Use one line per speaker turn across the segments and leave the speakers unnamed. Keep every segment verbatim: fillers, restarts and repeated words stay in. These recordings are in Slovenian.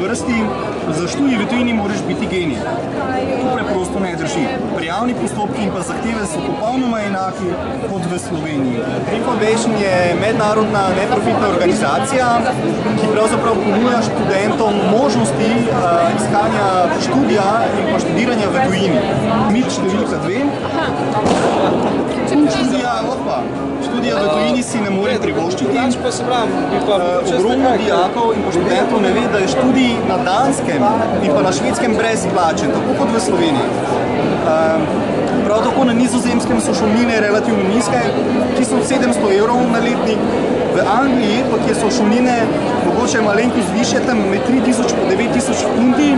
vrsti, za študij v tujini moraš biti genij. To preprosto ne drži. Prijavni postopki in pa zahteve so popolnoma enaki kot v Sloveniji. Dream Foundation je mednarodna neprofitna organizacija, ki pravzaprav ponuja študentom možnosti uh, iskanja študija in pa študiranja v tujini. Mit številka dve. Študija, opa, študija v tujini si ne more privoščiti. Ogromno dijakov in pa študentov ne ve, da je študij na Danskem in pa na Švedskem brezplačen, tako kot v Sloveniji. Prav tako na Nizozemskem so šolnine relativno nizke, ki so sedemsto evrov na letnik. V Angliji, pa kjer so šolnine mogoče malenkost višje, tam med tri tisoč pa devet tisoč funti,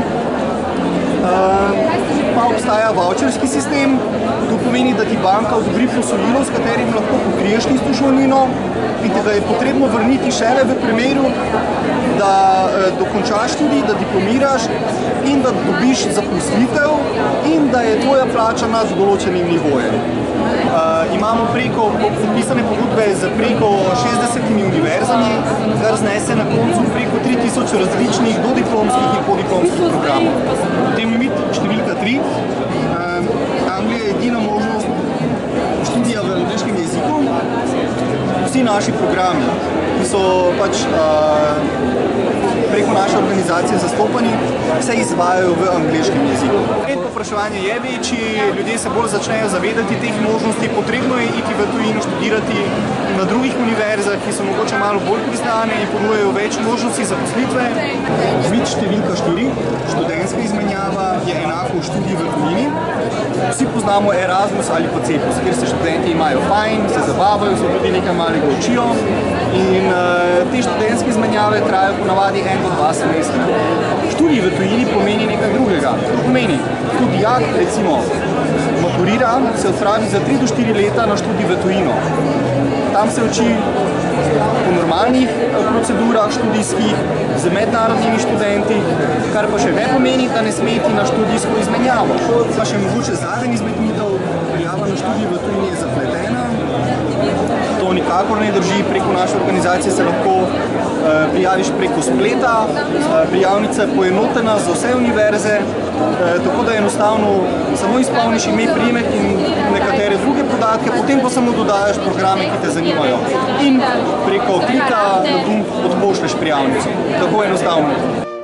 pa obstaja voucherski sistem. To pomeni, da ti banka odobri posojilo, s katerim lahko pokriješ tisto šolnino in te ga je potrebno vrniti šele v primeru, da dokončaš študij, da diplomiraš in da dobiš zaposlitev in da je tvoja plača nad določenim nivojem. Uh, imamo preko podpisane pogodbe z preko šestdesetimi univerzami, kar znese na koncu preko tri tisoč različnih dodiplomskih in podiplomskih programov. Potem mit številka tri. Uh, Anglija je edina možnost študija v angleškem jeziku. Vsi naši programi, ki so pač uh, preko naše organizacije zastopani, se izvajajo v angleškem jeziku. Povpraševanje je večji, ljudje se bolj začnejo zavedati teh možnosti, potrebno je iti v tujino študirati na drugih univerzah, ki so mogoče malo bolj priznane in ponujajo več možnosti zaposlitve. Mit številka štiri. Študentska izmenjava je enako študij v tujini. Vsi poznamo Erasmus ali pa Cepus, kjer se študenti imajo fajn, se zabavajo, se tudi nekaj malega učijo in uh, te študentske izmenjave trajajo ponavadi en do dva semestra. Študij v tujini pomeni nekaj drugega. To pomeni, ko dijak recimo maturira, se odpravi za tri do štiri leta na študij v tujino. Tam se uči po normalnih procedurah študijskih, z mednarodnimi študenti, kar pa še ne pomeni, da ne sme iti na študijsko izmenjavo. Pa še mogoče zadnji izmed mitov, prijava na študij v tujini je zapletena. To nikakor ne drži, preko naše organizacije se lahko uh, prijaviš preko spleta, uh, prijavnica je poenotena za vse univerze, uh, tako da enostavno samo izpolniš ime, priimek in nekatere druge podatke, potem pa samo dodajaš programe, ki te zanimajo in preko klika na gumb odpošlješ prijavnico. Tako enostavno.